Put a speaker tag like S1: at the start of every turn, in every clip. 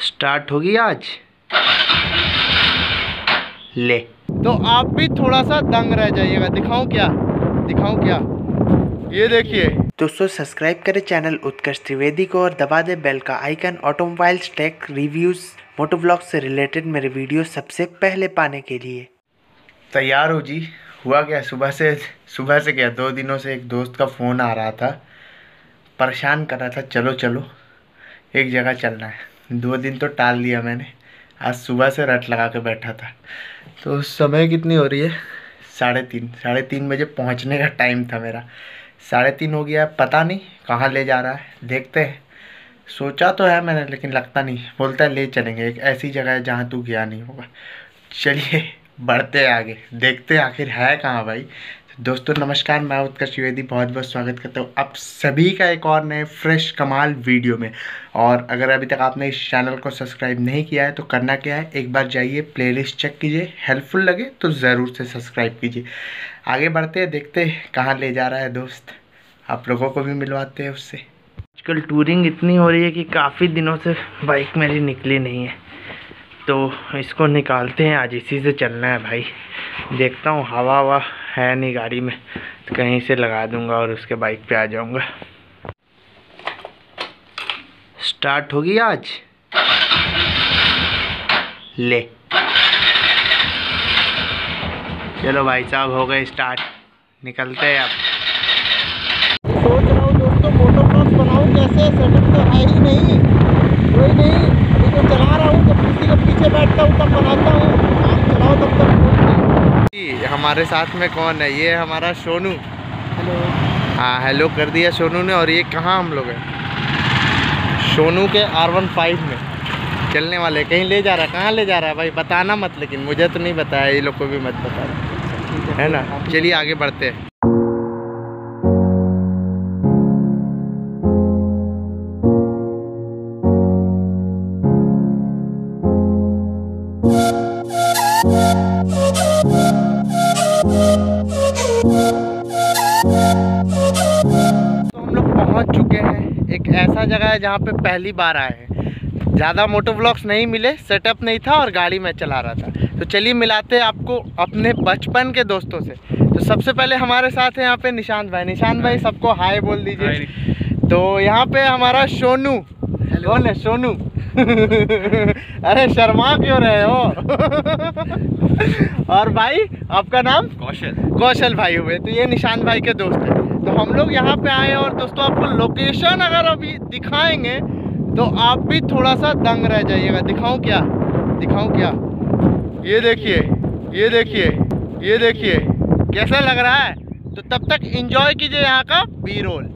S1: Start होगी आज। ले तो आप भी थोड़ा सा दंग रह जाइएगा। दिखाऊं क्या, दिखाऊं क्या, ये देखिए दोस्तों। सब्सक्राइब करें चैनल उत्कर्ष त्रिवेदी को और दबा दे बेल का icon automobiles, tech, reviews, moto blog से रिलेटेड मेरे वीडियो सबसे पहले पाने के लिए। तैयार हो जी? हुआ क्या? सुबह से क्या, 2 दिनों से एक दोस्त का फ़ोन आ रहा था, परेशान कर रहा था, चलो चलो एक जगह चलना है। 2 दिन तो टाल दिया मैंने, आज सुबह से रट लगा के बैठा था। तो समय कितनी हो रही है? 3:30 बजे पहुंचने का टाइम था मेरा। 3:30 हो गया, पता नहीं कहाँ ले जा रहा है, देखते हैं। सोचा तो है मैंने, लेकिन लगता नहीं। बोलता है ले चलेंगे, एक ऐसी जगह है जहाँ तू गया नहीं होगा। चलिए बढ़ते हैं आगे, देखते हैं आखिर है कहाँ भाई। दोस्तों नमस्कार, मैं उत्कर्ष त्रिवेदी बहुत बहुत स्वागत करता हूँ आप सभी का एक और नए फ्रेश कमाल वीडियो में। और अगर अभी तक आपने इस चैनल को सब्सक्राइब नहीं किया है तो करना क्या है, एक बार जाइए प्लेलिस्ट चेक कीजिए, हेल्पफुल लगे तो ज़रूर से सब्सक्राइब कीजिए। आगे बढ़ते हैं, देखते हैं कहाँ ले जा रहा है दोस्त, आप लोगों को भी मिलवाते हैं उससे। आजकल टूरिंग इतनी हो रही है कि काफ़ी दिनों से बाइक मेरी निकली नहीं है, तो इसको निकालते हैं आज। इसी से चलना है भाई। देखता हूँ, हवा है नहीं गाड़ी में, तो कहीं से लगा दूंगा और उसके बाइक पे आ जाऊंगा। स्टार्ट होगी आज। ले चलो भाई साहब, हो गए स्टार्ट, निकलते हैं अब। सोच रहा हूँ दोस्तों मोटो ब्लॉग्स बनाऊँ कैसे, सेटअप तो है ही नहीं, कोई नहीं। अभी तो चला रहा हूँ, जब किसी के पीछे बैठता हूँ तब बनाता हूँ, काम चलाओ तब तक। हमारे साथ में कौन है? ये हमारा सोनू। हेलो। हाँ हेलो कर दिया सोनू ने। और ये कहाँ हम लोग हैं? सोनू के R15 में चलने वाले। कहीं ले जा रहा है? कहाँ ले जा रहा है भाई, बताना मत, लेकिन मुझे तो नहीं बताया, ये लोग को भी मत बता, है ना। चलिए आगे बढ़ते हैं। तो हम लोग पहुंच चुके हैं एक ऐसा जगह है जहाँ पे पहली बार आए हैं। ज़्यादा मोटो ब्लॉग्स नहीं मिले, सेटअप नहीं था और गाड़ी में चला रहा था। तो चलिए मिलाते हैं आपको अपने बचपन के दोस्तों से। तो सबसे पहले हमारे साथ है यहाँ पे निशांत भाई। निशांत भाई सबको हाय बोल दीजिए। तो यहाँ पे हमारा सोनू। कौन है सोनू? अरे शर्मा क्यों रहे हो? और भाई आपका नाम? कौशल भाई हुए। तो ये निशांत भाई के दोस्त हैं। तो हम लोग यहाँ पे आए और दोस्तों आपको लोकेशन अगर अभी दिखाएंगे तो आप भी थोड़ा सा दंग रह जाइएगा। दिखाऊं क्या, दिखाऊं क्या, ये देखिए, ये देखिए, ये देखिए कैसा लग रहा है। तो तब तक एंजॉय कीजिए यहाँ का बी रोल।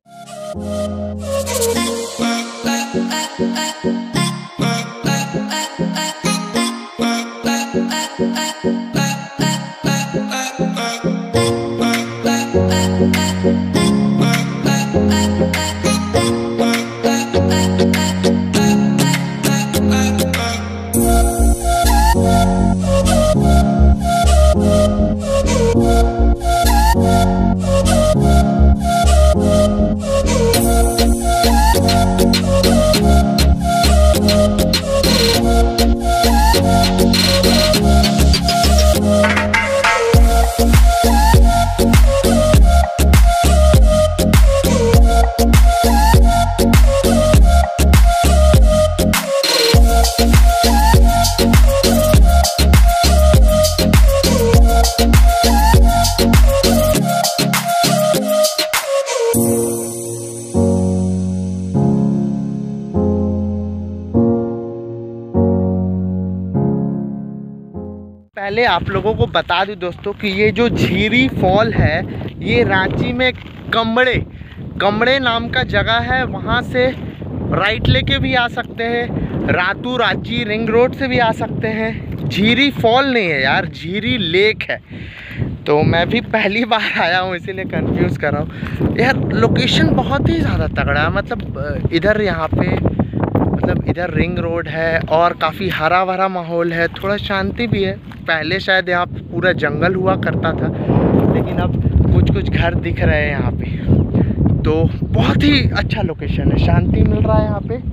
S1: पहले आप लोगों को बता दूं दोस्तों कि ये जो झीरी फॉल है ये रांची में कमड़े नाम का जगह है। वहाँ से राइट लेके भी आ सकते हैं, रातू रांची रिंग रोड से भी आ सकते हैं। झीरी फॉल नहीं है यार, झीरी लेक है। तो मैं भी पहली बार आया हूँ इसीलिए कंफ्यूज कर रहा हूँ यार। लोकेशन बहुत ही ज़्यादा तगड़ा है, मतलब इधर यहाँ पे इधर रिंग रोड है और काफ़ी हरा भरा माहौल है, थोड़ा शांति भी है। पहले शायद यहाँ पे पूरा जंगल हुआ करता था, लेकिन अब कुछ घर दिख रहे हैं यहाँ पे। तो बहुत ही अच्छा लोकेशन है, शांति मिल रहा है यहाँ पे,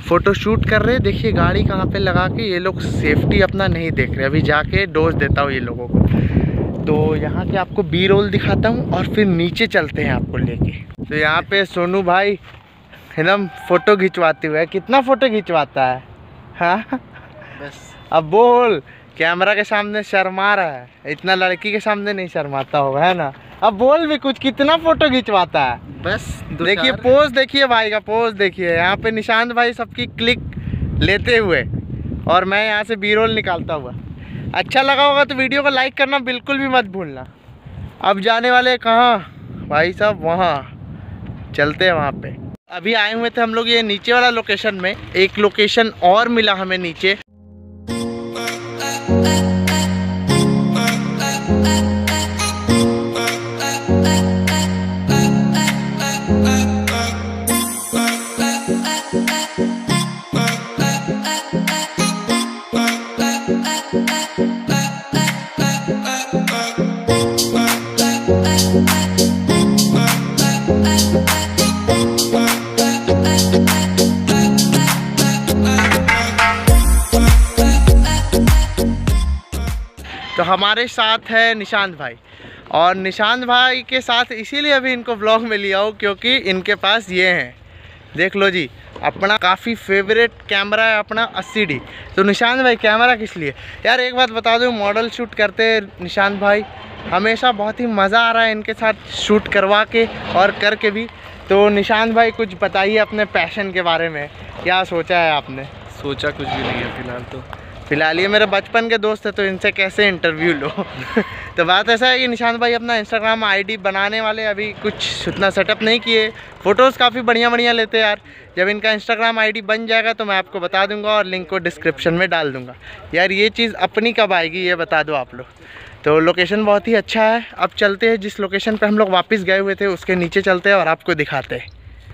S1: फ़ोटो शूट कर रहे। देखिए गाड़ी कहाँ पे लगा के ये लोग सेफ्टी अपना नहीं देख रहे। अभी जाके डोज देता हूँ ये लोगों को। तो यहाँ के आपको बी रोल दिखाता हूँ और फिर नीचे चलते हैं आपको लेके। तो यहाँ पे सोनू भाई एकदम फ़ोटो खिंचवाते हुए, कितना फ़ोटो खिंचवाता है। हाँ बस अब बोल, कैमरा के सामने शर्मा रहा है, इतना लड़की के सामने नहीं शर्माता होगा, है ना। अब बोल भी कुछ, कितना फ़ोटो खिंचवाता है। बस देखिए पोज, देखिए भाई का पोज देखिए। यहाँ पे निशांत भाई सबकी क्लिक लेते हुए और मैं यहाँ से बी रोल निकालता हुआ। अच्छा लगा होगा तो वीडियो को लाइक करना बिल्कुल भी मत भूलना। अब जाने वाले कहाँ भाई साहब, वहाँ चलते हैं। वहाँ पे अभी आए हुए थे हम लोग ये नीचे वाला लोकेशन में। एक लोकेशन और मिला हमें नीचे। तो हमारे साथ है निशांत भाई, और निशांत भाई के साथ इसीलिए अभी इनको व्लॉग में लिया हूँ क्योंकि इनके पास ये हैं, देख लो जी, अपना काफ़ी फेवरेट कैमरा है अपना 80D। तो निशांत भाई कैमरा किस लिए यार, एक बात बता दूँ, मॉडल शूट करते हैं निशांत भाई, हमेशा बहुत ही मज़ा आ रहा है इनके साथ शूट करवा के और करके भी। तो निशांत भाई कुछ बताइए अपने पैशन के बारे में, क्या सोचा है आपने?
S2: सोचा कुछ भी नहीं है
S1: फिलहाल ये मेरे बचपन के दोस्त है तो इनसे कैसे इंटरव्यू लो। तो बात ऐसा है कि निशांत भाई अपना इंस्टाग्राम आईडी बनाने वाले, अभी कुछ उतना सेटअप नहीं किए। फ़ोटोज़ काफ़ी बढ़िया लेते हैं यार। जब इनका इंस्टाग्राम आईडी बन जाएगा तो मैं आपको बता दूंगा और लिंक को डिस्क्रिप्शन में डाल दूंगा। यार ये चीज़ अपनी कब आएगी ये बता दो आप लोग। तो लोकेशन बहुत ही अच्छा है। अब चलते हैं जिस लोकेशन पर हम लोग वापस गए हुए थे उसके नीचे चलते हैं और आपको दिखाते हैं।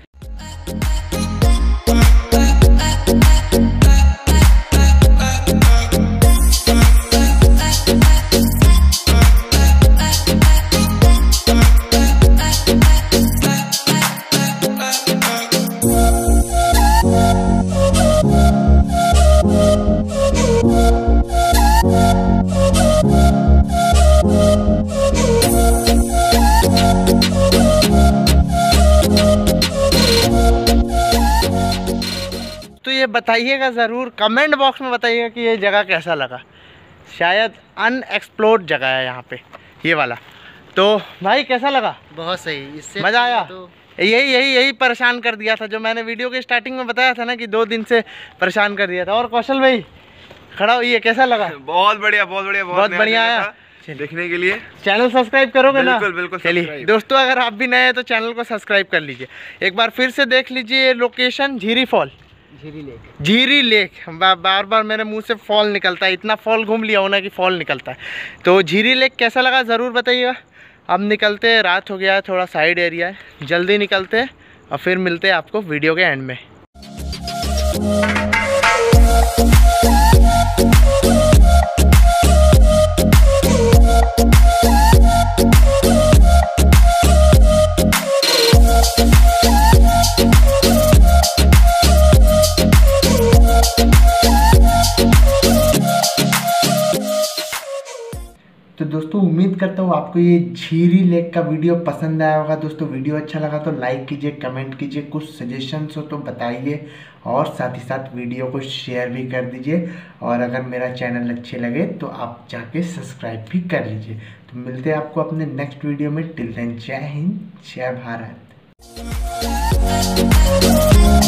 S1: ये बताइएगा ज़रूर, कमेंट बॉक्स में बताइएगा कि ये जगह कैसा लगा। शायद अनएक्सप्लोर्ड जगह है यहाँ पे ये वाला। तो भाई कैसा लगा?
S2: बहुत सही, इससे
S1: मज़ा आया। तो यही परेशान कर दिया था जो मैंने वीडियो के स्टार्टिंग में बताया था ना कि 2 दिन से परेशान कर दिया था। और कौशल भाई खड़ा हुई है, कैसा लगा?
S2: बहुत बढ़िया आया देखने के लिए।
S1: चैनल सब्सक्राइब करोगे ना?
S2: बिल्कुल।
S1: चलिए दोस्तों, अगर आप भी नए हैं तो चैनल को सब्सक्राइब कर लीजिए। एक बार फिर से देख लीजिए लोकेशन झीरी लेक। बार बार मेरे मुंह से फॉल निकलता है, इतना फॉल घूम लिया होना कि फॉल निकलता है। तो झीरी लेक कैसा लगा ज़रूर बताइएगा। अब निकलते हैं, रात हो गया है, थोड़ा साइड एरिया है, जल्दी निकलते हैं और फिर मिलते हैं आपको वीडियो के एंड में। तो दोस्तों उम्मीद करता हूँ आपको ये झीरी लेक का वीडियो पसंद आया होगा। दोस्तों वीडियो अच्छा लगा तो लाइक कीजिए, कमेंट कीजिए, कुछ सजेशंस हो तो बताइए और साथ ही साथ वीडियो को शेयर भी कर दीजिए। और अगर मेरा चैनल अच्छे लगे तो आप जाके सब्सक्राइब भी कर लीजिए। तो मिलते हैं आपको अपने नेक्स्ट वीडियो में। टिल देन जय हिंद, जय भारत।